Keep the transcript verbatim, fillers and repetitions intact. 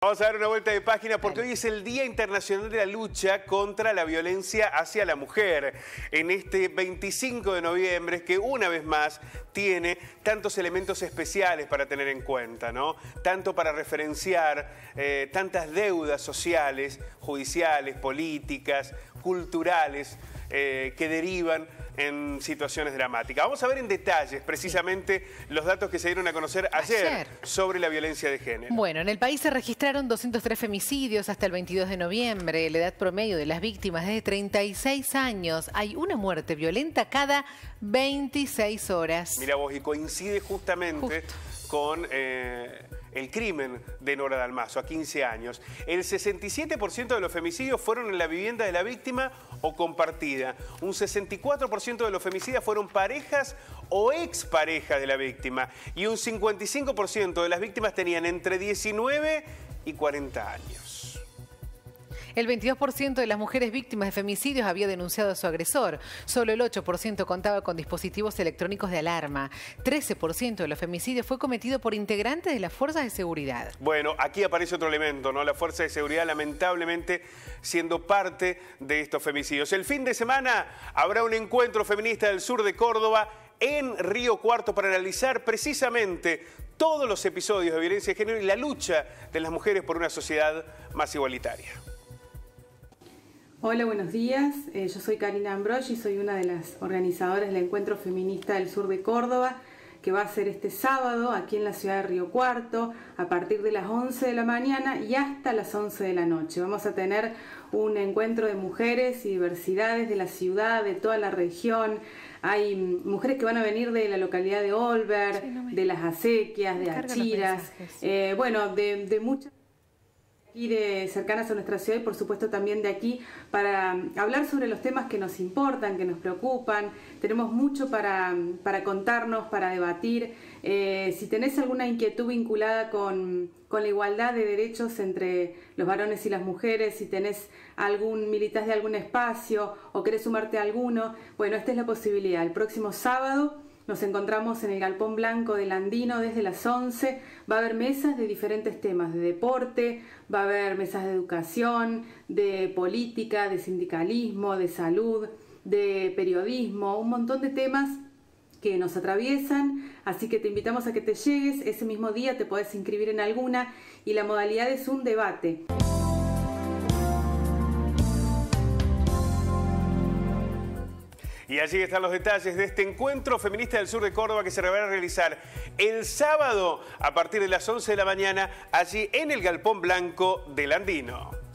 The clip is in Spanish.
Vamos a dar una vuelta de página porque hoy es el Día Internacional de la Lucha contra la Violencia hacia la Mujer. En este veinticinco de noviembre, que una vez más tiene tantos elementos especiales para tener en cuenta, ¿no? Tanto para referenciar eh, tantas deudas sociales, judiciales, políticas, culturales, eh, que derivan en situaciones dramáticas. Vamos a ver en detalles precisamente los datos que se dieron a conocer ayer, ayer sobre la violencia de género. Bueno, en el país se registraron doscientos tres femicidios hasta el veintidós de noviembre. La edad promedio de las víctimas es de treinta y seis años. Hay una muerte violenta cada veintiséis horas. Mira vos, y coincide justamente Justo. con eh, el crimen de Nora Dalmazo, a quince años. El sesenta y siete por ciento de los femicidios fueron en la vivienda de la víctima o compartida. Un sesenta y cuatro por ciento de los femicidas fueron parejas o exparejas de la víctima. Y un cincuenta y cinco por ciento de las víctimas tenían entre diecinueve y cuarenta años. El veintidós por ciento de las mujeres víctimas de femicidios había denunciado a su agresor. Solo el ocho por ciento contaba con dispositivos electrónicos de alarma. trece por ciento de los femicidios fue cometido por integrantes de las fuerzas de seguridad. Bueno, aquí aparece otro elemento, ¿no? La fuerza de seguridad, lamentablemente, siendo parte de estos femicidios. El fin de semana habrá un encuentro feminista del sur de Córdoba en Río Cuarto para analizar precisamente todos los episodios de violencia de género y la lucha de las mujeres por una sociedad más igualitaria. Hola, buenos días. Eh, yo soy Karina Ambrogi, soy una de las organizadoras del Encuentro Feminista del Sur de Córdoba, que va a ser este sábado aquí en la ciudad de Río Cuarto, a partir de las once de la mañana y hasta las once de la noche. Vamos a tener un encuentro de mujeres y diversidades de la ciudad, de toda la región. Hay mujeres que van a venir de la localidad de Olver, sí, no me... de Las Acequias, de Achiras, eh, bueno, de, de muchas... aquí de cercanas a nuestra ciudad y por supuesto también de aquí para hablar sobre los temas que nos importan, que nos preocupan. Tenemos mucho para, para contarnos, para debatir. Eh, si tenés alguna inquietud vinculada con, con la igualdad de derechos entre los varones y las mujeres, si tenés algún, militás de algún espacio o querés sumarte a alguno, bueno, esta es la posibilidad. El próximo sábado nos encontramos en el Galpón Blanco del Andino desde las once. Va a haber mesas de diferentes temas, de deporte, va a haber mesas de educación, de política, de sindicalismo, de salud, de periodismo, un montón de temas que nos atraviesan, así que te invitamos a que te llegues. Ese mismo día te podés inscribir en alguna y la modalidad es un debate. Y allí están los detalles de este encuentro feminista del sur de Córdoba que se va a realizar el sábado a partir de las once de la mañana allí en el Galpón Blanco del Andino.